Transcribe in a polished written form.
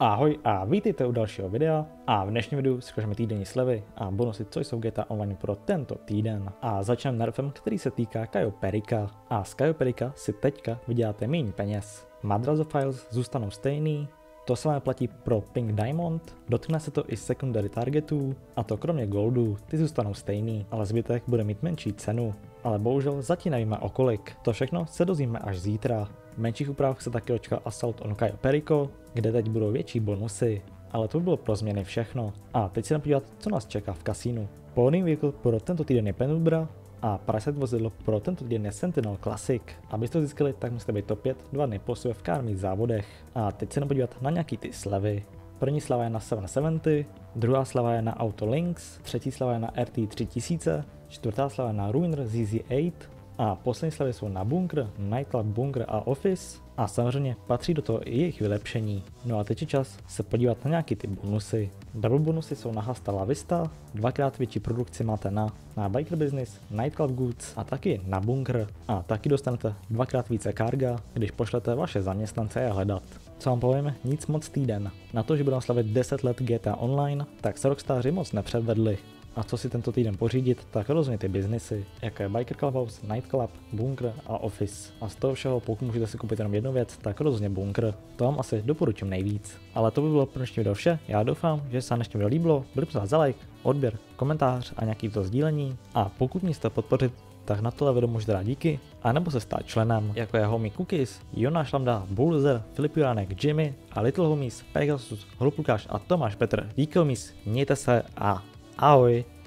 Ahoj a vítejte u dalšího videa a v dnešním videu si ukážeme týdenní slevy a bonusy, co jsou GTA Online pro tento týden. A začneme nerfem, který se týká Cayo Perica. A z Cayo Perica si teďka vyděláte méně peněz. Madrazo files zůstanou stejný, to samé platí pro Pink Diamond, dotkne se to i secondary targetů, a to kromě goldu, ty zůstanou stejný, ale zbytek bude mít menší cenu. Ale bohužel zatím nevíme o kolik, to všechno se dozvíme až zítra. V menších úpravách se taky očká Assault on Cayo Perico, kde teď budou větší bonusy, ale to by bylo pro změny všechno. A teď se jdeme podívat, co nás čeká v kasínu. Původní vehicle pro tento týden je Penumbra a Parasite vozidlo pro tento týden je Sentinel Classic. Abyste to získali, tak musíte být top 5 2 dny po sobě v kármých závodech. A teď se jdeme podívat na nějaký ty slevy. První slava je na 770, druhá slava je na Auto Lynx, třetí slava je na RT 3000, čtvrtá slava je na Ruiner ZZ8 a poslední slavy jsou na Bunker, Nightclub, Bunker a Office a samozřejmě patří do toho i jejich vylepšení. No a teď je čas se podívat na nějaký ty bonusy. Double bonusy jsou na Hasta La Vista, dvakrát větší produkci máte na Biker Business, Nightclub Goods a taky na Bunker. A taky dostanete dvakrát více karga, když pošlete vaše zaměstnance je hledat. Co vám povíme, nic moc týden. Na to, že budeme slavit 10 let GTA Online, tak se rockstáři moc nepředvedli. A co si tento týden pořídit, tak rozhodně ty biznisy, jako je Biker Clubhouse, Nightclub, Bunker a Office. A z toho všeho, pokud můžete si koupit jenom jednu věc, tak rozhodně Bunker. To vám asi doporučím nejvíc. Ale to by bylo pro dnešní video vše, já doufám, že se vám dnešní video líbilo, byli poslát za like, odběr, komentář a nějaký to sdílení. A pokud mě chcete podpořit, tak na tohle video můžete dát díky, anebo se stát členem, jako je Homie Cookies, Jonáš Lambda, Bulzer, Filip Juránek, Jimmy a Little Homies, Pegasus, Holup Lukáš a Tomáš Petr. Díky homies, mějte se a ahoj!